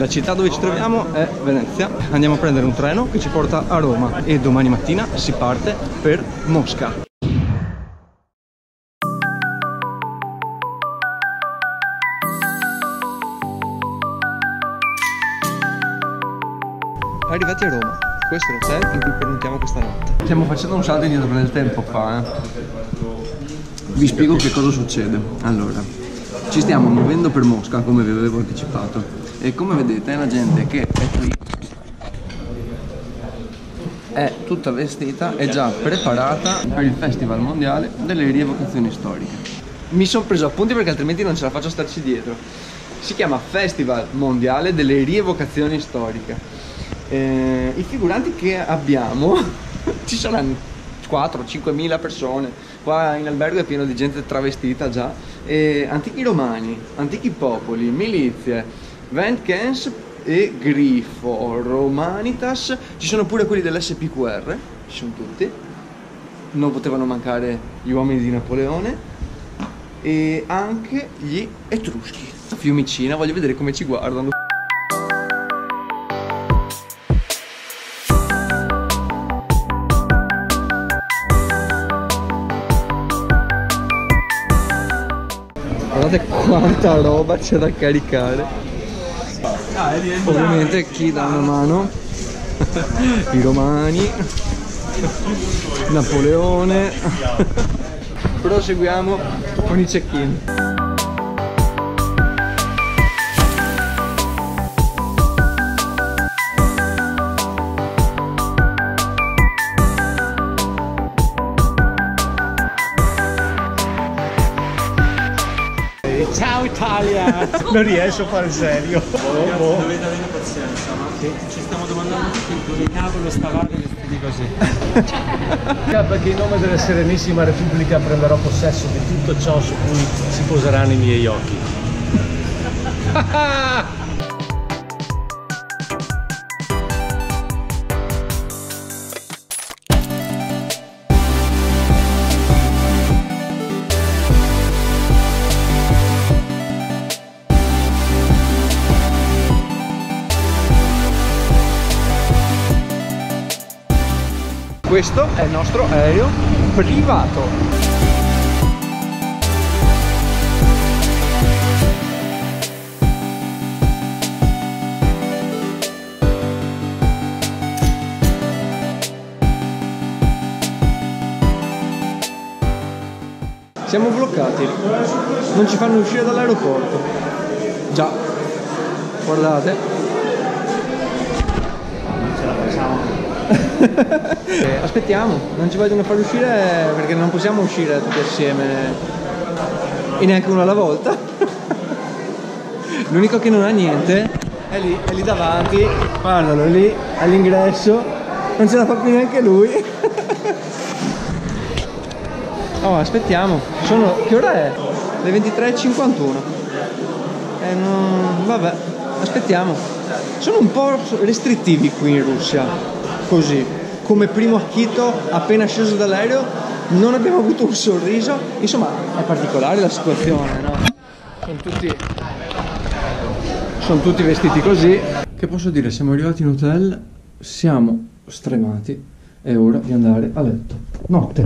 La città dove ci troviamo è Venezia. Andiamo a prendere un treno che ci porta a Roma e domani mattina si parte per Mosca. Arrivati a Roma, questo è l'hotel in cui prenotiamo questa notte. Stiamo facendo un salto indietro nel tempo qua. Vi spiego che cosa succede. Allora, ci stiamo muovendo per Mosca, come vi avevo anticipato, e come vedete la gente che è qui è tutta vestita e già preparata per il Festival Mondiale delle Rievocazioni Storiche. Mi sono preso appunti perché altrimenti non ce la faccio a starci dietro. Si chiama Festival Mondiale delle Rievocazioni Storiche. I figuranti che abbiamo ci saranno 4-5 mila persone. Qua in albergo è pieno di gente travestita già. Antichi romani, antichi popoli, milizie, Vendkens e Grifo, Romanitas. Ci sono pure quelli dell'SPQR, ci sono tutti. Non potevano mancare gli uomini di Napoleone e anche gli Etruschi. Fiumicina, voglio vedere come ci guardano. Guardate quanta roba c'è da caricare. Ovviamente chi dà una mano? I romani, Napoleone. Proseguiamo con i check-in. Ciao Italia! Non riesco a fare serio. Dovete avere pazienza, ma ci stiamo domandando dove cavolo stavate vestiti così. Perché in nome della Serenissima Repubblica prenderò possesso di tutto ciò su cui si poseranno i miei occhi. Questo è il nostro aereo privato. Siamo bloccati, non ci fanno uscire dall'aeroporto. Già, guardate. Aspettiamo, non ci vogliono far uscire perché non possiamo uscire tutti assieme e neanche uno alla volta. L'unico che non ha niente è lì davanti, guardalo lì all'ingresso, non ce la fa più neanche lui. Oh, aspettiamo, che ora è? Le 23:51. Vabbè, aspettiamo. Sono un po' restrittivi qui in Russia, così. Come primo acchito, appena sceso dall'aereo, non abbiamo avuto un sorriso. Insomma, è particolare la situazione, no? Sono tutti vestiti così. Che posso dire? Siamo arrivati in hotel, siamo stremati, è ora di andare a letto. Notte.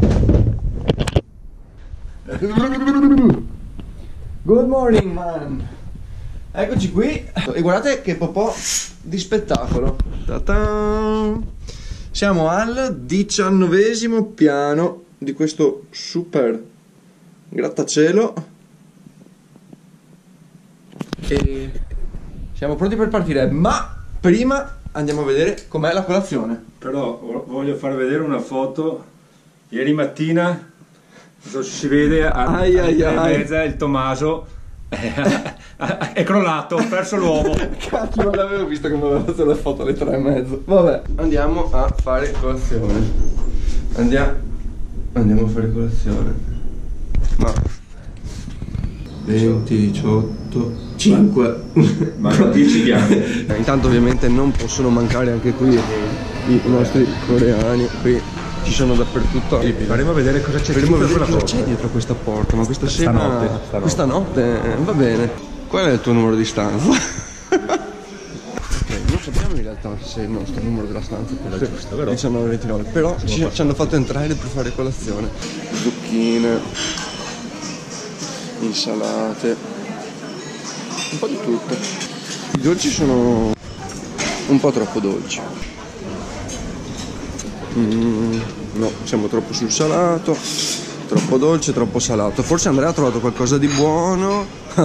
Good morning, man. Eccoci qui. E guardate che popò di spettacolo. Ta-ta! Siamo al 19° piano di questo super grattacielo e siamo pronti per partire, ma prima andiamo a vedere com'è la colazione. Però voglio far vedere una foto. Ieri mattina si vede alle 3:30 il Tommaso è crollato, ho perso l'uovo. Cazzo, non l'avevo visto che mi aveva fatto la foto alle 3:30. Vabbè, andiamo a fare colazione. Andiamo a fare colazione. Ma 20, 18, 5. Ma 10 piani. Intanto ovviamente non possono mancare anche qui i nostri coreani. Qui ci sono dappertutto. Faremo vedere cosa c'è dietro questa porta. Ma questa notte va bene. Qual è il tuo numero di stanza? realtà se il nostro numero della stanza Era giusto, però 19:29, però ci hanno fatto entrare per fare colazione. Zucchine, insalate, un po' di tutto. I dolci sono un po' troppo dolci. No, siamo troppo sul salato, troppo dolce, troppo salato. Forse Andrea ha trovato qualcosa di buono.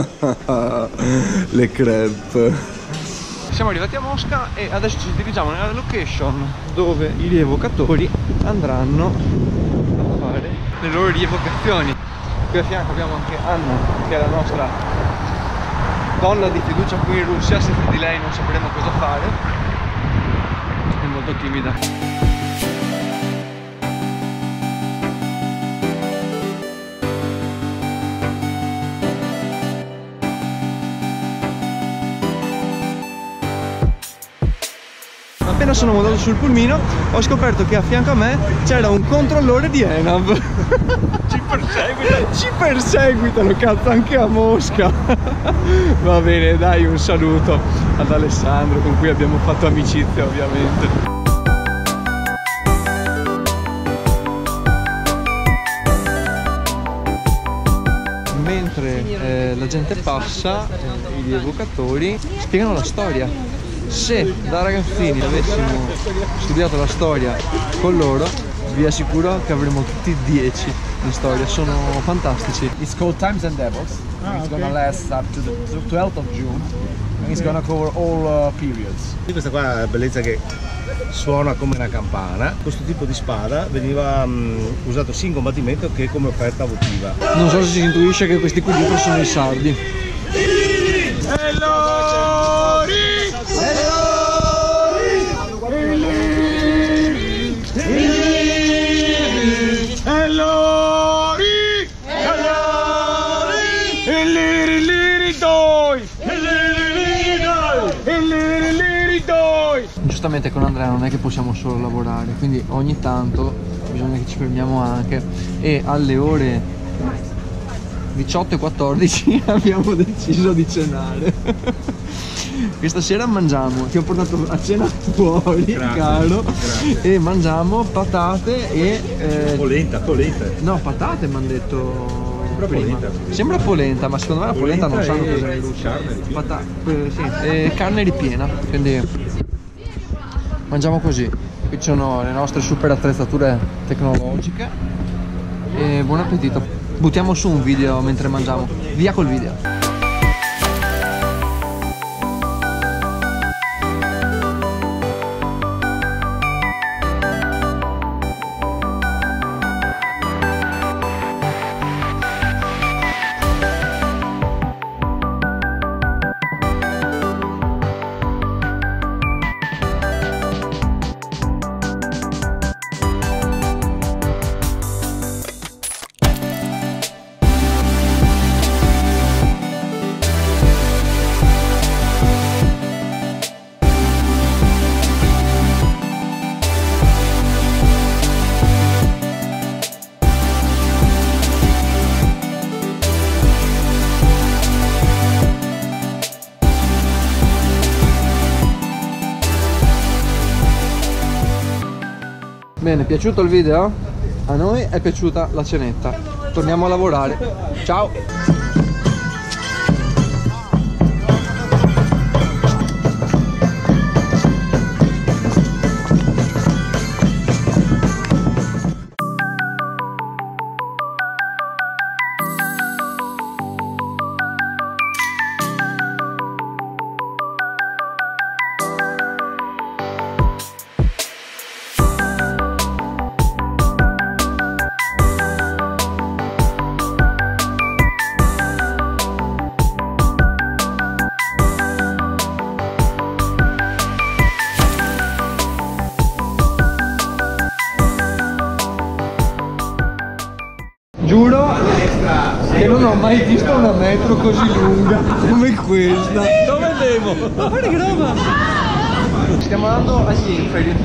Le crepe. Siamo arrivati a Mosca e adesso ci dirigiamo nella location dove i rievocatori andranno a fare le loro rievocazioni. Qui a fianco abbiamo anche Anna, che è la nostra donna di fiducia qui in Russia. Senza di lei non sapremo cosa fare, è molto timida. Appena sono montato sul pulmino ho scoperto che a fianco a me c'era un controllore di ENAV. Ci perseguitano, cazzo, anche a Mosca. Va bene, dai, un saluto ad Alessandro con cui abbiamo fatto amicizia, ovviamente. Mentre la gente passa, i rievocatori spiegano la storia. Se da ragazzini avessimo studiato la storia con loro, vi assicuro che avremmo tutti 10 in storia, sono fantastici. It's called Times and Devils. It's gonna last up to the 12th of June and it's gonna cover all periods. Questa qua è la bellezza che suona come una campana. Questo tipo di spada veniva usato sia in combattimento che come offerta votiva. Non so se si intuisce che questi qui dietro sono i sardi. Giustamente con Andrea non è che possiamo solo lavorare, quindi ogni tanto bisogna che ci fermiamo anche, e alle ore 18:14 abbiamo deciso di cenare. Questa sera mangiamo, ti ho portato a cena fuori, grazie, caro, grazie. E mangiamo patate e polenta. No, patate mi hanno detto. Sembra polenta, ma secondo me la polenta non sanno cos'è. Sì, carne ripiena, quindi mangiamo così. Qui ci sono le nostre super attrezzature tecnologiche e buon appetito. Buttiamo su un video mentre mangiamo. Via col video. Bene, piaciuto il video? A noi è piaciuta la cenetta. Torniamo a lavorare. Ciao! Giuro che non ho mai visto una metro così lunga come questa. Dove andiamo? Ma guarda che roba! Stiamo andando agli inferi.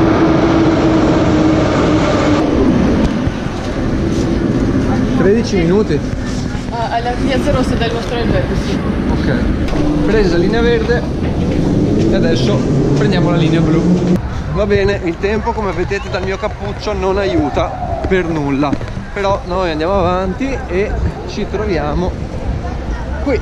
$13 alla piazza rossa del nostro albergo, sì. Ok. Presa linea verde. e adesso prendiamo la linea blu. Va bene, il tempo come vedete dal mio cappuccio non aiuta per nulla, però noi andiamo avanti e ci troviamo qui.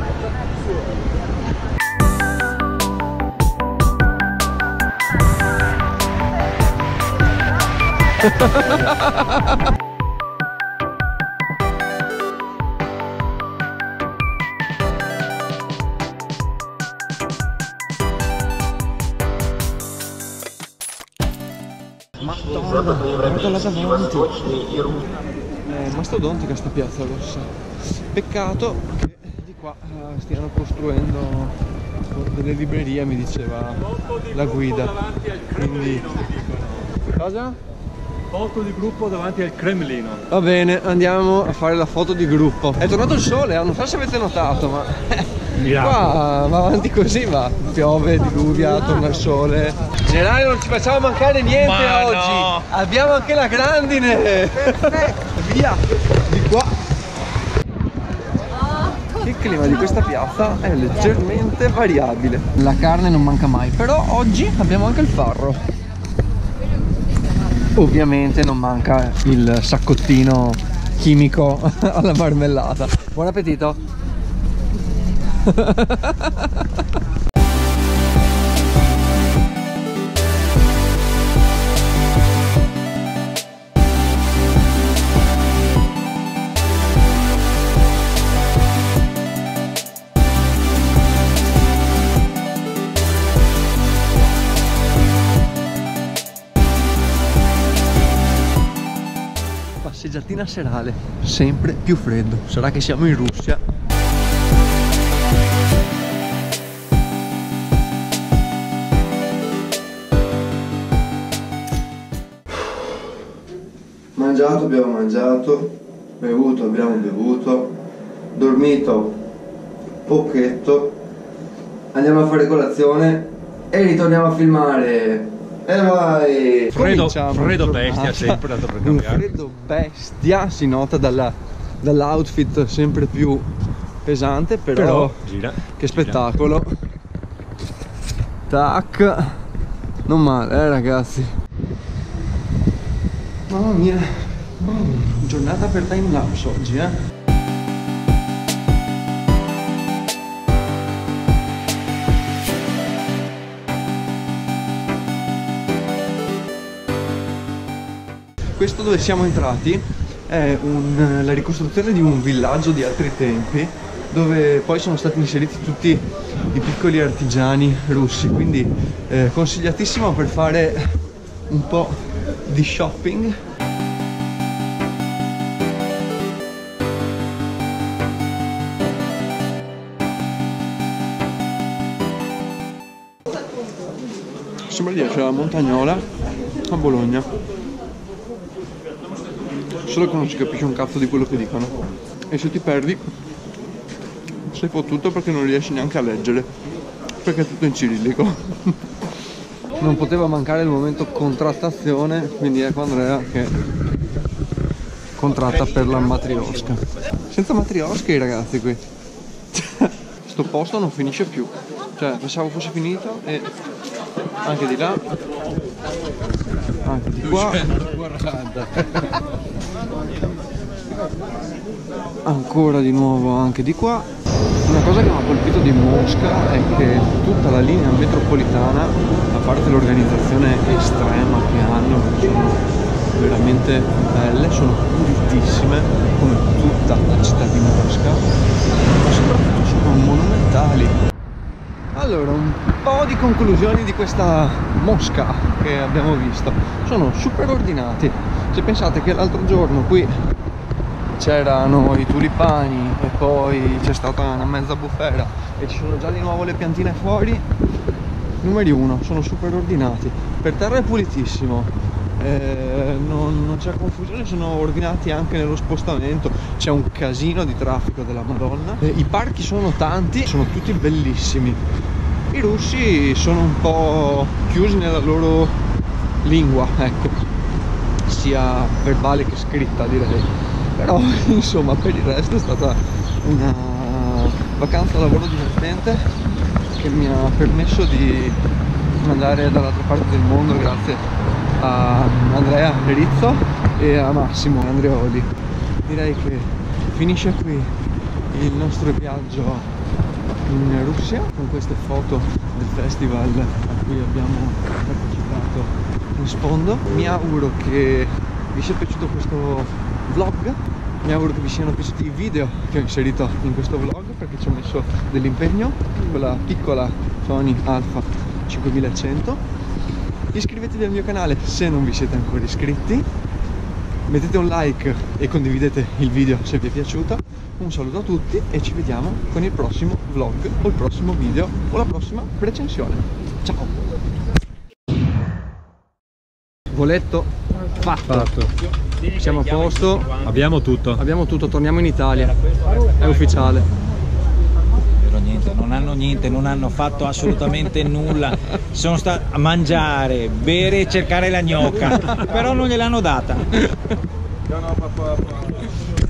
Guarda là davanti, è mastodontica sta piazza rossa. Peccato che di qua stiano costruendo delle librerie, mi diceva la guida. Quindi cosa? Foto di gruppo davanti al Cremlino. Va bene, andiamo a fare la foto di gruppo. È tornato il sole, non so se avete notato, ma qua va avanti così, va. Piove, diluvia, torna il sole. Generale, non ci facciamo mancare niente oggi. No. Abbiamo anche la grandine. Via, di qua. Il clima di questa piazza è leggermente variabile. La carne non manca mai, però oggi abbiamo anche il farro. Ovviamente non manca il saccottino chimico alla marmellata. Buon appetito! Passeggiatina serale, sempre più freddo. Sarà che siamo in Russia. Mangiato abbiamo mangiato, bevuto abbiamo bevuto, dormito pochetto, andiamo a fare colazione e ritorniamo a filmare. E vai! Freddo bestia sempre, dato per cambiare. Un freddo bestia, si nota dall'outfit sempre più pesante, però gira, che spettacolo. Tac, non male, ragazzi. Mamma mia, giornata per timelapse oggi, Questo dove siamo entrati è la ricostruzione di un villaggio di altri tempi, dove poi sono stati inseriti tutti i piccoli artigiani russi, quindi consigliatissimo per fare un po' di shopping. Sembra di essere la Montagnola a Bologna, solo che non si capisce un cazzo di quello che dicono, e se ti perdi sei fottuto perché non riesci neanche a leggere, perché è tutto in cirillico. Non poteva mancare il momento contrattazione, quindi ecco Andrea che contratta per la matriosca. Senza matriosche i ragazzi qui. Sto posto non finisce più, cioè pensavo fosse finito, e anche di là, anche di qua, ancora di nuovo anche di qua. Una cosa che mi ha colpito di Mosca è che tutta la linea metropolitana, a parte l'organizzazione estrema che hanno, che sono veramente belle, sono pulitissime come tutta la città di Mosca, ma soprattutto sono monumentali. Allora, un po' di conclusioni di questa Mosca che abbiamo visto. Sono super ordinati. Se pensate che l'altro giorno qui c'erano i tulipani e poi c'è stata una mezza bufera e ci sono già di nuovo le piantine fuori, numeri uno, sono super ordinati. Per terra è pulitissimo, non c'è confusione, sono ordinati anche nello spostamento, c'è un casino di traffico della Madonna, i parchi sono tanti, sono tutti bellissimi. I russi sono un po' chiusi nella loro lingua, ecco, sia verbale che scritta direi. Però insomma per il resto è stata una vacanza lavoro divertente, che mi ha permesso di andare dall'altra parte del mondo grazie a Andrea Rizzo e a Massimo Andreoli. Direi che finisce qui il nostro viaggio in Russia con queste foto del festival a cui abbiamo partecipato in sfondo. Mi auguro che vi sia piaciuto questo vlog, mi auguro che vi siano piaciuti i video che ho inserito in questo vlog, perché ci ho messo dell'impegno con la piccola Sony Alpha 5100. Iscrivetevi al mio canale se non vi siete ancora iscritti, mettete un like e condividete il video se vi è piaciuto. Un saluto a tutti e ci vediamo con il prossimo vlog o il prossimo video o la prossima recensione. Ciao! Voletto fatto. Siamo a posto. Abbiamo tutto. Abbiamo tutto, torniamo in Italia. È ufficiale. Niente, non hanno niente, non hanno fatto assolutamente nulla. Sono stati a mangiare, bere e cercare la gnocca, però non gliel'hanno data.